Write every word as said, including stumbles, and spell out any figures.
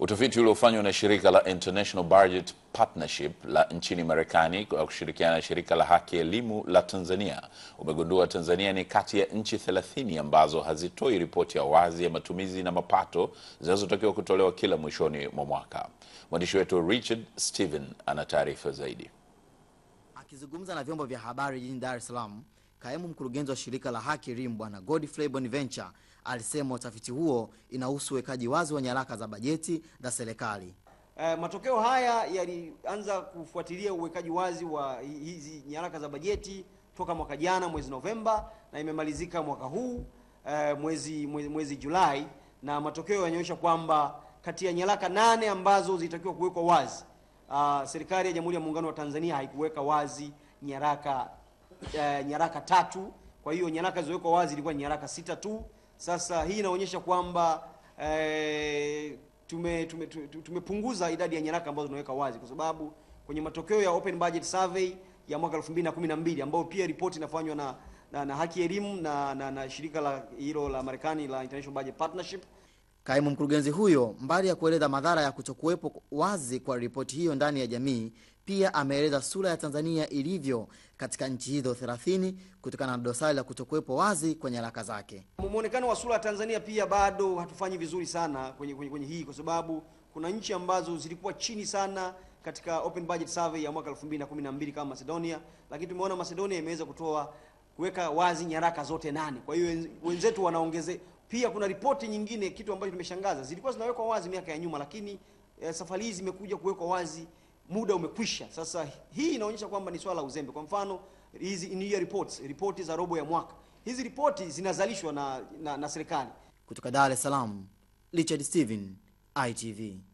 Utafiti uliofanywa na shirika la International Budget Partnership la nchini Marekani kwa kushirikiana na shirika la Haki Elimu la Tanzania umegundua Tanzania ni kati ya nchi thelathini ambazo hazitoi ripoti ya wazi ya matumizi na mapato zinazotakiwa kutolewa kila mwishoni mwa mwaka. Mwandishi wetu Richard Steven ana taarifa zaidi. Akizungumza na vyombo vya habari jijini Dar es Salaam, kaimu mkurugenzi wa shirika la Haki Elimu Bwana Godfrey Bonaventure alisema utafiti huo inahusu wekaji wazi wa nyaraka za bajeti za serikali. Uh, matokeo haya yalianza kufuatilia uwekaji wazi wa hizi nyaraka za bajeti toka mwaka jana mwezi Novemba na imemalizika mwaka huu uh, mwezi, mwezi mwezi Julai, na matokeo yanaonyesha kwamba kati ya nyaraka nane ambazo zilitakiwa kuwekwa wazi, uh, serikali ya Jamhuri ya Muungano wa Tanzania haikuweka wazi nyaraka uh, nyaraka tatu. Kwa hiyo nyaraka zilizowekwa wazi ilikuwa nyaraka sita tu. Sasa hii inaonyesha kwamba eh, tume tumepunguza tume idadi ya nyaraka ambazo tunaweka wazi, kwa sababu kwenye matokeo ya Open Budget Survey ya mwaka elfu mbili na kumi na mbili ambao pia ripoti inafanywa na, na na Haki Elimu na, na na shirika la hilo la Marekani la International Budget Partnership, kaimu mkurugenzi huyo mbali ya kueleza madhara ya kutokuwepo wazi kwa ripoti hiyo ndani ya jamii, pia ameeleza sura ya Tanzania ilivyo katika nchi hizo thelathini kutokana na dosari la kutokuwepo wazi kwenye nyaraka zake. Muonekano wa sura ya Tanzania pia bado hatufanyi vizuri sana kwenye, kwenye, kwenye hii, kwa sababu kuna nchi ambazo zilikuwa chini sana katika Open Budget Survey ya mwaka elfu mbili na kumi na mbili kama Macedonia, lakini tumeona Macedonia imeweza kutoa kuweka wazi nyaraka zote nane. Kwa hiyo wenzetu wanaongeze. Pia kuna ripoti nyingine, kitu ambacho kimeshangaza, zilikuwa zinawekwa wazi miaka ya nyuma, lakini eh, safari hizi zimekuja kuwekwa wazi, muda umekwisha. Sasa hii inaonyesha kwamba ni swala la uzembe. Kwa mfano hizi in year reports, ripoti za robo ya mwaka, hizi ripoti zinazalishwa na, na, na serikali. Kutoka Dar es Salaam, Richard Steven, I T V.